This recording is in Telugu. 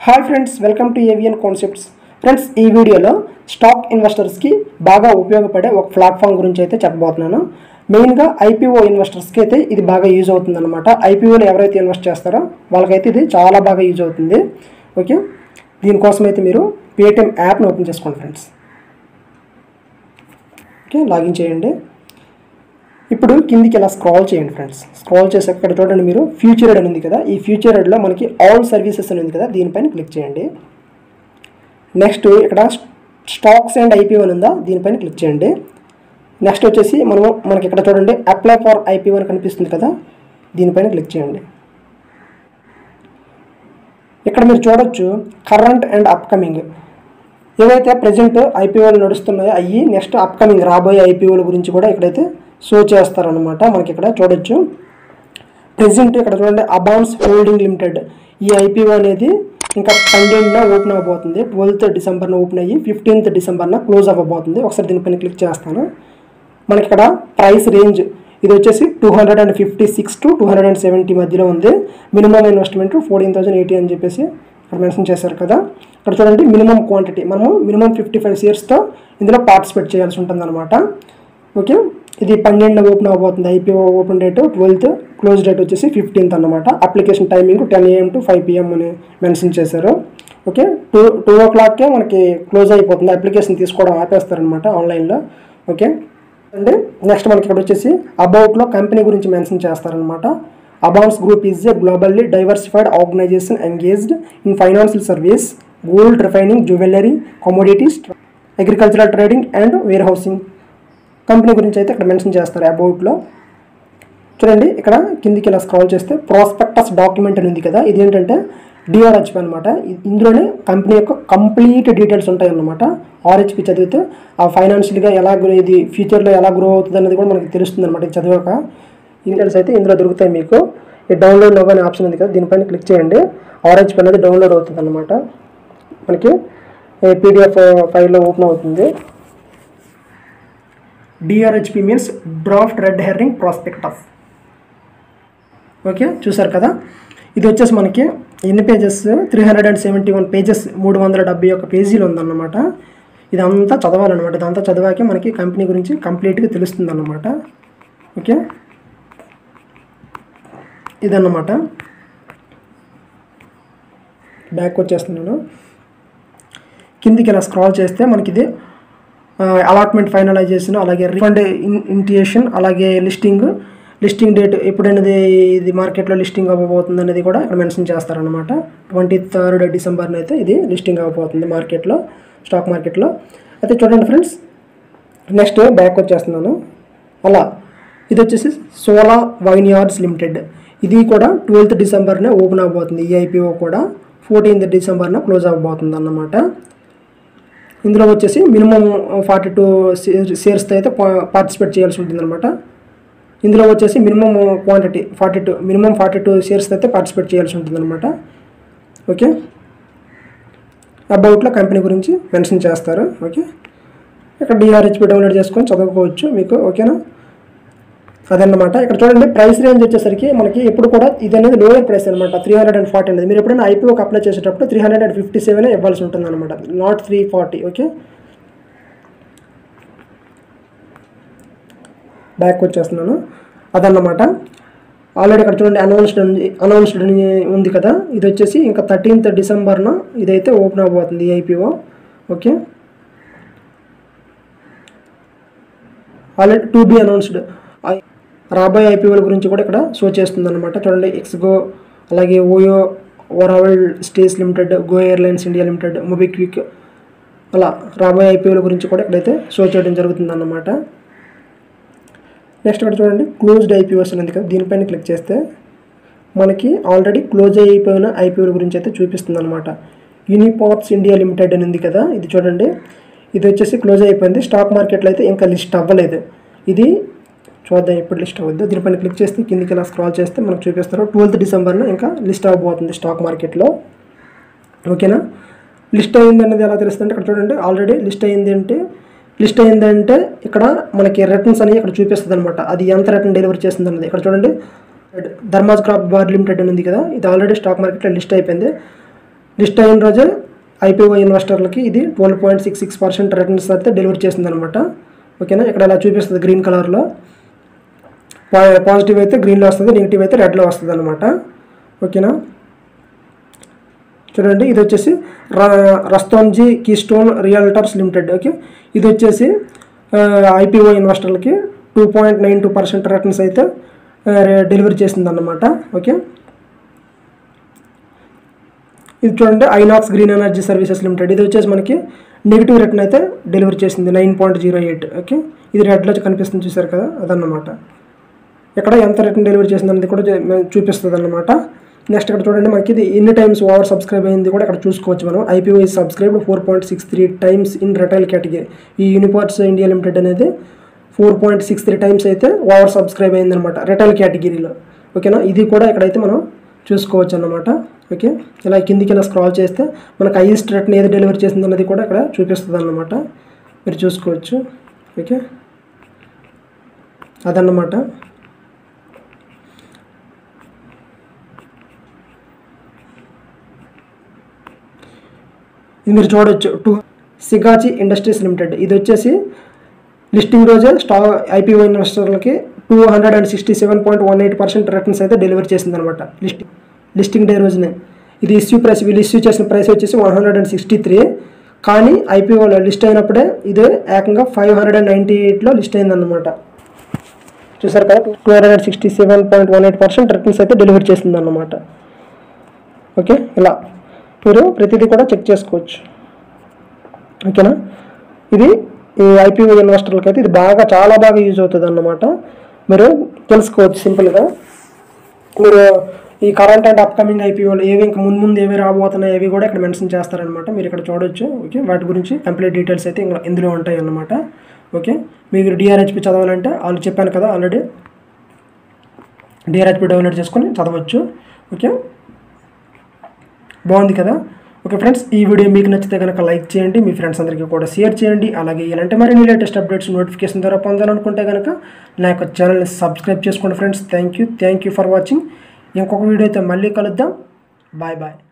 Hi friends, welcome to AVN concepts. Friends, ఈ వీడియోలో స్టాక్ ఇన్వెస్టర్స్కి బాగా ఉపయోగపడే ఒక ప్లాట్ఫామ్ గురించి అయితే చెప్పబోతున్నాను. మెయిన్గా ఐపీఓ ఇన్వెస్టర్స్కి అయితే ఇది బాగా యూజ్ అవుతుందన్నమాట. ఐపీఓలో ఎవరైతే ఇన్వెస్ట్ చేస్తారో వాళ్ళకైతే ఇది చాలా బాగా యూజ్ అవుతుంది. ఓకే, దీనికోసం అయితే మీరు పేటిఎం యాప్ని ఓపెన్ చేసుకోండి ఫ్రెండ్స్. ఓకే, లాగిన్ చేయండి. ఇప్పుడు కిందికి ఇలా స్క్రాల్ చేయండి ఫ్రెండ్స్. స్క్రాల్ చేసి అక్కడ చూడండి, మీరు ఫ్యూచర్ ఎడ్ ఉంది కదా, ఈ ఫ్యూచర్ ఎడ్లో మనకి ఆల్ సర్వీసెస్ అని ఉంది కదా, దీనిపైన క్లిక్ చేయండి. నెక్స్ట్ ఇక్కడ స్టాక్స్ అండ్ ఐపీఓ అని ఉందా, దీనిపైన క్లిక్ చేయండి. నెక్స్ట్ వచ్చేసి మనకి ఇక్కడ చూడండి అప్లై ఫర్ ఐపీఓ అని కనిపిస్తుంది కదా, దీనిపైన క్లిక్ చేయండి. ఇక్కడ మీరు చూడొచ్చు కరెంట్ అండ్ అప్కమింగ్ ఏవైతే ప్రజెంట్ ఐపీఓలు నడుస్తున్నాయో అవి నెక్స్ట్ అప్కమింగ్ రాబోయే ఐపీఓల గురించి కూడా ఇక్కడైతే షో చేస్తారనమాట. మనకి ఇక్కడ చూడొచ్చు ప్రెజెంట్ ఇక్కడ చూడండి అబాన్స్ హోల్డింగ్ లిమిటెడ్, ఈ ఐపీఓ అనేది ఇంకా 12న ఓపెన్ అవ్వబోతుంది. 12th డిసెంబర్న ఓపెన్ అయ్యి 15th డిసెంబర్న క్లోజ్ అవ్వబోతుంది. ఒకసారి దీనిపైన క్లిక్ చేస్తాను. మనకి ఇక్కడ ప్రైస్ రేంజ్ ఇది వచ్చేసి 256 to 270 మధ్యలో ఉంది. మినిమం ఇన్వెస్ట్మెంట్ 14,080 అని చెప్పేసి ఇక్కడ మెన్షన్ చేశారు కదా. ఇక్కడ చూడండి మినిమం క్వాంటిటీ, మనము మినిమం 55 షేర్స్తో ఇందులో పార్టిసిపేట్ చేయాల్సి ఉంటుంది అనమాట. ఓకే, ఇది 12న ఓపెన్ అవబోతుంది. IPO open date 12th, close date వచ్చేసి 15th అనమాట. Application timing 10 AM to 5 PM అని మెన్షన్ చేశారు. ఓకే, 2 o'clockకే మనకి క్లోజ్ అయిపోతుంది. అప్లికేషన్ తీసుకోవడం ఆపేస్తారనమాట ఆన్లైన్లో. ఓకే అండి, నెక్స్ట్ మనకి ఇక్కడ వచ్చేసి అబౌట్లో కంపెనీ గురించి మెన్షన్ చేస్తారనమాట. Abans group is a globally diversified organisation engaged in financial service, gold refining, jewellery, commodities, agricultural trading and warehousing company గురించి అయితే ఇక్కడ మెన్షన్ చేస్తారు అబౌట్లో. చూడండి ఇక్కడ కిందికి ఇలా స్క్రాల్ చేస్తే ప్రాస్పెక్టస్ డాక్యుమెంట్ అని ఉంది కదా, ఇది ఏంటంటే డిఆర్హెచ్పి అనమాట. ఇందులోనే కంపెనీ యొక్క కంప్లీట్ డీటెయిల్స్ ఉంటాయి అన్నమాట. ఆర్హెచ్పి చదివితే ఆ ఫైనాన్షియల్గా ఎలా ఇది ఫ్యూచర్లో ఎలా గ్రో అవుతుంది అనేది కూడా మనకి తెలుస్తుంది అనమాట. ఇది చదివాక డీటెయిల్స్ అయితే ఇందులో దొరుకుతాయి మీకు. ఈ డౌన్లోడ్ నవ్ అనే ఆప్షన్ ఉంది కదా, దీనిపైన క్లిక్ చేయండి. ఆర్హెచ్పి అనేది డౌన్లోడ్ అవుతుంది అనమాట. మనకి పీడిఎఫ్ ఫైల్లో ఓపెన్ అవుతుంది. DRHP means draft red herring prospectus. Okay, చూసారు కదా. ఇది వచ్చేసి మనకి ఎన్ని పేజెస్, 371 పేజెస్, 371 పేజీలు ఉందన్నమాట. ఇదంతా చదవాలన్నమాట. ఇదంతా చదివాకే మనకి కంపెనీ గురించి కంప్లీట్గా తెలుస్తుంది అన్నమాట. ఓకే, ఇదన్నమాట. బ్యాక్ వచ్చేస్తున్నాను. కిందికి ఇలా స్క్రాల్ చేస్తే మనకి ఇది అలాట్మెంట్ ఫైనలైజేషన్, అలాగే రిఫండ్ ఇంటియేషన్, అలాగే లిస్టింగ్ డేట్ ఎప్పుడనేది ఇది మార్కెట్లో లిస్టింగ్ అవ్వబోతుంది అనేది కూడా ఇక్కడ మెన్షన్ చేస్తారనమాట. 23rd డిసెంబర్న అయితే ఇది లిస్టింగ్ అవ్వబోతుంది మార్కెట్లో, స్టాక్ మార్కెట్లో. అయితే చూడండి ఫ్రెండ్స్, నెక్స్ట్ బ్యాక్ వచ్చేస్తున్నాను. అలా ఇది వచ్చేసి సోలా వైన్యార్డ్స్ లిమిటెడ్, ఇది కూడా 12th డిసెంబర్నే ఓపెన్ అవ్వబోతుంది. ఈ ఐపీఓ కూడా 14th డిసెంబర్న క్లోజ్ అవ్వబోతుంది అన్నమాట. ఇందులో వచ్చేసి మినిమం 42 షేర్స్తో అయితే పార్టిసిపేట్ చేయాల్సి ఉంటుంది అనమాట. ఇందులో వచ్చేసి మినిమం క్వాంటిటీ 42 షేర్స్తో అయితే పార్టిసిపేట్ చేయాల్సి ఉంటుంది అనమాట. ఓకే, అబౌట్లో కంపెనీ గురించి మెన్షన్ చేస్తారు. ఓకే, ఇక్కడ డిఆర్హెచ్పి డౌన్లోడ్ చేసుకొని చదువుకోవచ్చు మీకు. ఓకేనా, అదన్నమాట. ఇక్కడ చూడండి ప్రైస్ రేంజ్ వచ్చేసరికి మనకి ఎప్పుడు కూడా ఇది అనేది లోయర్ ప్రైస్ అనమాట. 340 అనేది మీరు ఎప్పుడైనా ఐపీఓకి అప్లై చేసేటప్పుడు 357 ఇవ్వాల్సి ఉంటుంది అనమాట, నాట్ 340. ఓకే, బ్యాక్ వచ్చేస్తున్నాను. అదన్నమాట. ఆల్రెడీ ఇక్కడ చూడండి అనౌన్స్డ్ ఉంది కదా, ఇది వచ్చేసి ఇంకా 13th డిసెంబర్న ఇదైతే ఓపెన్ అవ్వబోతుంది ఈ IPO. Okay, already to be announced రాబోయే ఐపీఓల గురించి కూడా ఇక్కడ షో చేస్తుంది అనమాట. చూడండి ఎక్స్గో, అలాగే OYO Oravel stays limited, Go airlines India limited, MobiKwik, అలా రాబోయే ఐపీఓల గురించి కూడా ఇక్కడైతే షో చేయడం జరుగుతుంది అన్నమాట. నెక్స్ట్ ఇక్కడ చూడండి క్లోజ్డ్ ఐపీఓస్ అనేది కదా, దీనిపైన క్లిక్ చేస్తే మనకి ఆల్రెడీ క్లోజ్ అయిపోయిన ఐపీఓల గురించి అయితే చూపిస్తుంది అనమాట. యూనిపార్ట్స్ ఇండియా లిమిటెడ్ అని ఉంది కదా, ఇది చూడండి, ఇది వచ్చేసి క్లోజ్ అయిపోయింది. స్టాక్ మార్కెట్లో అయితే ఇంకా లిస్ట్ అవ్వలేదు. ఇది చూద్దాం ఎప్పుడు లిస్ట్ అవ్వద్దు. దీనిపైన క్లిక్ చేస్తే కిందికి ఇలా స్క్రాల్ చేస్తే మనకు చూపిస్తారు 12th డిసెంబర్న ఇంకా లిస్ట్ అవ్వబోతుంది స్టాక్ మార్కెట్లో. ఓకేనా, లిస్ట్ అయింది అనేది ఎలా తెలుస్తుంది? ఇక్కడ చూడండి ఆల్రెడీ లిస్ట్ అయిందంటే ఇక్కడ మనకి రిటర్న్స్ అని ఇక్కడ చూపిస్తుంది అనమాట. అది ఎంత రిటర్న్ డెలివరీ చేస్తుంది అన్నది. ఇక్కడ చూడండి ధర్మాజ్ క్రాప్ బార్ లిమిటెడ్ అని ఉంది కదా, ఇది ఆల్రెడీ స్టాక్ మార్కెట్లో లిస్ట్ అయిపోయింది. లిస్ట్ అయిన రోజే ఐపీఓ ఇన్వెస్టర్లకి ఇది 12.66% రిటర్న్స్ అయితే డెలివరీ చేసిందనమాట. ఓకేనా, ఇక్కడ ఇలా చూపిస్తుంది గ్రీన్ కలర్లో. పాజిటివ్ అయితే గ్రీన్లో వస్తుంది, నెగిటివ్ అయితే రెడ్లో వస్తుంది అనమాట. ఓకేనా, చూడండి ఇది వచ్చేసి Rustomjee keystone realtors limited. Okay, ఇది వచ్చేసి ఐపీఓ ఇన్వెస్టర్లకి 2.92% రిటర్న్స్ అయితే డెలివరీ చేసిందన్నమాట. ఓకే, ఇది చూడండి Inox green energy services limited. ఇది వచ్చేసి మనకి నెగిటివ్ రిటర్న్ అయితే డెలివరీ చేసింది 9.08. ఓకే, ఇది రెడ్లో కనిపిస్తుంది చూసారు కదా, అదన్నమాట. ఇక్కడ ఎంత రిటర్న్ డెలివరీ చేసింది అనేది కూడా చూపిస్తుంది అన్నమాట. నెక్స్ట్ ఇక్కడ చూడండి మనకి ఇది ఎన్ని టైమ్స్ ఓవర్ సబ్స్క్రైబ్ అయింది కూడా ఇక్కడ చూసుకోవచ్చు మనం. IPO is subscribed 4.63 times in retail category. ఈ యూనిపార్ట్స్ ఇండియా లిమిటెడ్ అనేది 4.63 టైమ్స్ అయితే ఓవర్ సబ్స్క్రైబ్ అయిందనమాట రిటైల్ కేటగిరీలో. ఓకేనా, ఇది కూడా ఇక్కడైతే మనం చూసుకోవచ్చు అన్నమాట. ఓకే, ఇలా కిందికి ఇలా స్క్రాల్ చేస్తే మనకు హైయెస్ట్ రిటర్న్ ఏది డెలివరీ చేసింది అన్నది కూడా ఇక్కడ చూపిస్తుంది అన్నమాట, మీరు చూసుకోవచ్చు. ఓకే, అదన్నమాట. ఇది మీరు చూడవచ్చు సిగాచి ఇండస్ట్రీస్ లిమిటెడ్. ఇది వచ్చేసి లిస్టింగ్ రోజే ఐపీఓ ఇన్వెస్టర్లకి 267.18% రిటర్న్స్ అయితే డెలివరీ చేసిందనమాట లిస్టింగ్ డే రోజునే. ఇది వీళ్ళు ఇష్యూ చేసిన ప్రైస్ వచ్చేసి 163, కానీ ఐపీఓలో లిస్ట్ అయినప్పుడే ఇదే ఏకంగా 598లో లిస్ట్ అయిందన్నమాట. చూసారు కదా, 267.18% రిటర్న్స్ అయితే డెలివరీ చేసిందన్నమాట. ఓకే, ఇలా మీరు ప్రతిదీ కూడా చెక్ చేసుకోవచ్చు. ఓకేనా, ఇది ఈ ఐపీఓ ఇన్వెస్టర్లకి అయితే ఇది చాలా బాగా యూజ్ అవుతుంది అన్నమాట. మీరు తెలుసుకోవచ్చు సింపుల్గా. మీరు ఈ కరెంట్ అండ్ అప్కమింగ్ ఐపీఓలు ఏవి ఇంకా ముందు ఏవి రాబోతున్నాయి అవి కూడా ఇక్కడ మెన్షన్ చేస్తారనమాట, మీరు ఇక్కడ చూడవచ్చు. ఓకే, వాటి గురించి కంప్లీట్ డీటెయిల్స్ అయితే ఇందులో ఉంటాయి అన్నమాట. ఓకే, మీరు డిఆర్హెచ్పి చదవాలంటే వాళ్ళు చెప్పాను కదా ఆల్రెడీ, డిఆర్హెచ్పి డౌన్లోడ్ చేసుకొని చదవచ్చు. ఓకే, బాగుంది కదా. ఓకే ఫ్రెండ్స్, ఈ వీడియో మీకు నచ్చితే కనుక లైక్ చేయండి, మీ ఫ్రెండ్స్ అందరికీ కూడా షేర్ చేయండి. అలాగే ఇలాంటి మరిన్ని లేటెస్ట్ అప్డేట్స్ నోటిఫికేషన్ ద్వారా పొందాలనుకుంటే కనుక నా యొక్క ఛానల్ని సబ్స్క్రైబ్ చేసుకోండి friends. Thank you for watching. ఇంకొక వీడియోతో మళ్ళీ కలుద్దాం. Bye bye.